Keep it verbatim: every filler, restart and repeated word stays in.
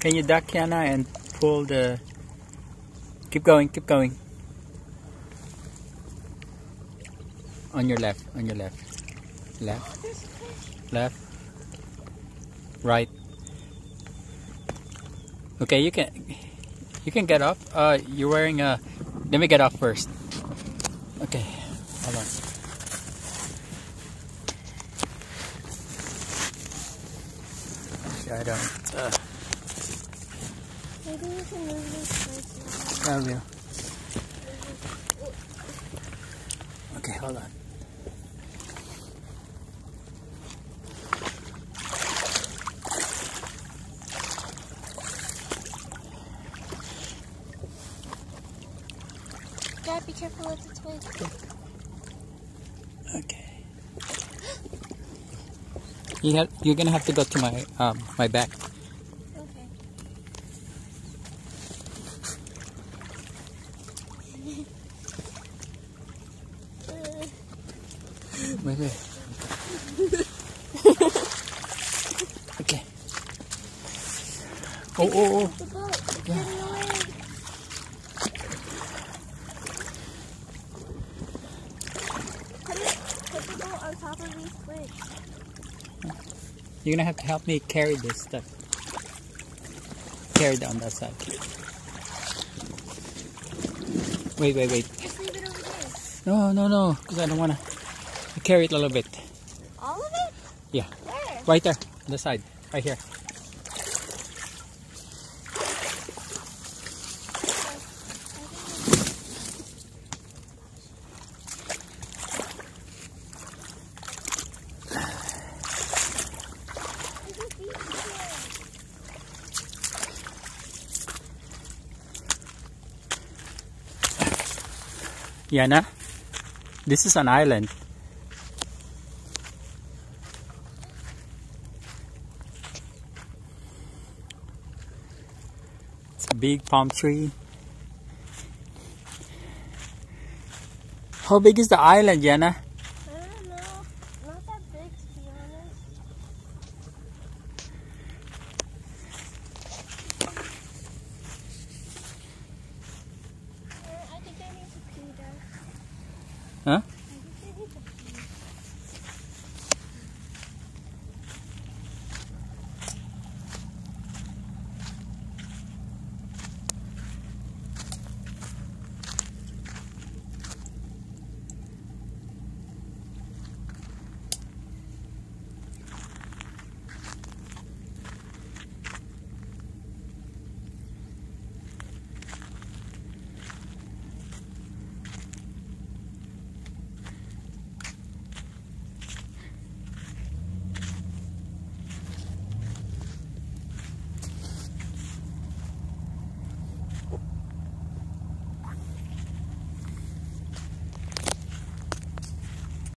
Can you duck, Yana, and pull the... Keep going, keep going. On your left, on your left. Left. Left. Right. Okay, you can... You can get off. Uh, you're wearing a... Let me get off first. Okay, hold on. I don't. Uh, Maybe we can move this place. I will. Okay, hold on. Dad, be careful with the twig. Okay. You have, you're gonna have to go to my um my back. Okay. Wait, wait. Okay. Oh, oh, oh. The boat. It's Yeah. getting away. Put it, put the boat on top of these twigs. You're gonna have to help me carry this stuff. Carry it on that side. Wait, wait, wait. Just leave it over there. No, no, no. Because I don't wanna carry it a little bit. All of it? Yeah. Where? Right there. On the side. Right here. Yana, this is an island. It's a big palm tree. How big is the island, Yana? I don't know. Not that big, to be honest. Uh, I think I need to pee, Dad. Huh?